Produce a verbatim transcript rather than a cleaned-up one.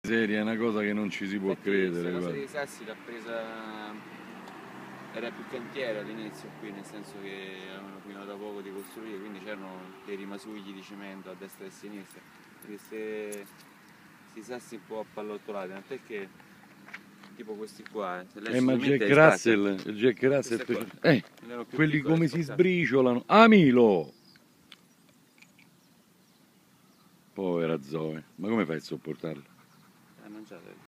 Seria, è una cosa che non ci si può Infatti, credere. questa cosa Guarda. dei sassi l'ha presa, era più cantiere all'inizio qui, nel senso che avevano finito da poco di costruire, quindi c'erano dei rimasugli di cemento a destra e a sinistra. Questi sassi un po' appallottolati, tant'è che tipo questi qua, se lei Eh, ci ma si mette Jack le spacca. Russell, Jack Russell, Queste qua, eh, erano più quelli piccole, come si spaccate. sbriciolano. Ah, Milo! Povera Zoe, ma come fai a sopportarlo? Eh, mangiate.